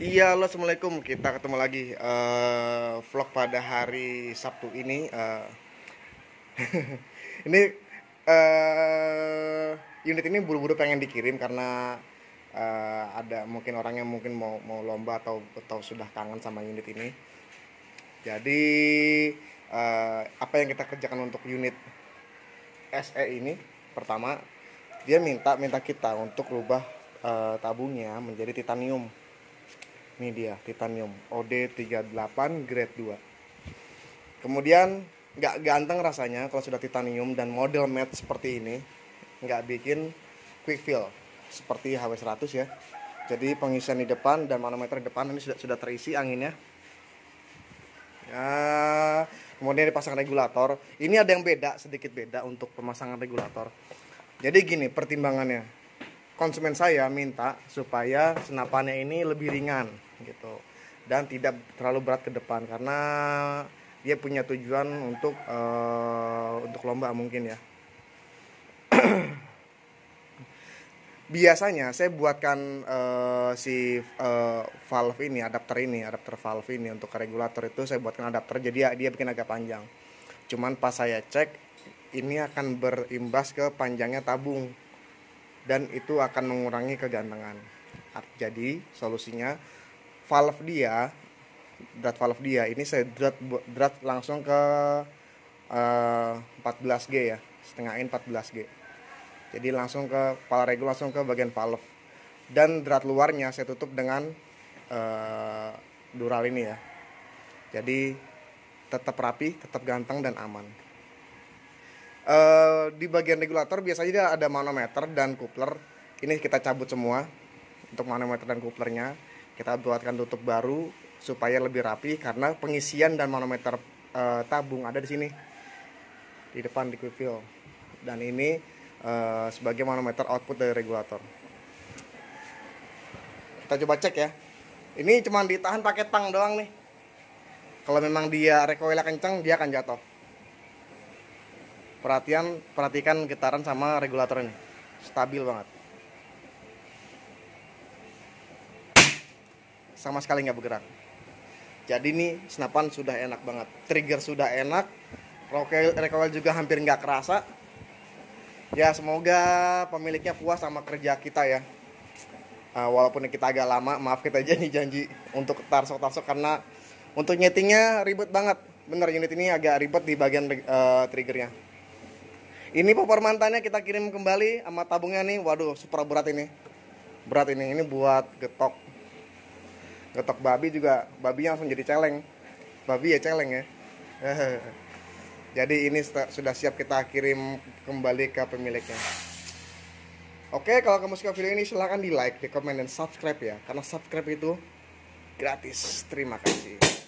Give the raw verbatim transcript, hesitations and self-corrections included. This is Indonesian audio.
Iya, halo, assalamualaikum. Kita ketemu lagi eh, vlog pada hari Sabtu ini. eh, ini eh unit ini buru-buru pengen dikirim karena eh, ada mungkin orang yang mungkin mau mau lomba atau atau sudah kangen sama unit ini. Jadi eh, apa yang kita kerjakan untuk unit S E ini? Pertama, dia minta minta kita untuk rubah eh, tabungnya menjadi titanium. Ini dia titanium O D tiga puluh delapan grade dua. Kemudian nggak ganteng rasanya kalau sudah titanium dan model matte seperti ini, nggak bikin quick fill seperti H W seratus ya. Jadi pengisian di depan dan manometer di depan ini sudah sudah terisi anginnya. Ya, kemudian dipasang regulator. Ini ada yang beda, sedikit beda untuk pemasangan regulator. Jadi gini pertimbangannya. Konsumen saya minta supaya senapannya ini lebih ringan gitu dan tidak terlalu berat ke depan karena dia punya tujuan untuk uh, untuk lomba mungkin ya. Biasanya saya buatkan uh, si uh, valve ini, adapter ini, adapter valve ini untuk regulator itu saya buatkan adapter jadi dia, dia bikin agak panjang. Cuman pas saya cek ini akan berimbas ke panjangnya tabung dan itu akan mengurangi kegantengan. Jadi solusinya valve dia, drat valve dia ini saya drat drat langsung ke uh, empat belas G ya, setengahin empat belas G. Jadi langsung ke kepala regul, langsung ke bagian valve. Dan drat luarnya saya tutup dengan uh, dural ini ya. Jadi tetap rapi, tetap ganteng dan aman. Uh, di bagian regulator biasanya dia ada manometer dan coupler. Ini kita cabut semua untuk manometer dan couplernya. Kita buatkan tutup baru supaya lebih rapi karena pengisian dan manometer uh, tabung ada di sini di depan di quick fill. Dan ini uh, sebagai manometer output dari regulator. Kita coba cek ya. Ini cuma ditahan pakai tang doang nih. Kalau memang dia recoilnya kencang dia akan jatuh. Perhatian, perhatikan getaran sama regulator ini, stabil banget, sama sekali nggak bergerak. Jadi nih senapan sudah enak banget, trigger sudah enak, recoil, recoil juga hampir nggak kerasa. Ya semoga pemiliknya puas sama kerja kita ya. Uh, walaupun kita agak lama, maaf kita janji-janji untuk tarsok-tarsok karena untuk nyetingnya ribet banget. Bener unit ini agak ribet di bagian uh, triggernya. Ini popor mantannya kita kirim kembali sama tabungnya nih. Waduh, super berat ini. Berat ini. Ini buat getok. Getok babi juga. Babinya langsung jadi celeng. Babi ya celeng ya. Jadi ini sudah siap kita kirim kembali ke pemiliknya. Oke, kalau kamu suka video ini silahkan di like, di komen, dan subscribe ya. Karena subscribe itu gratis. Terima kasih.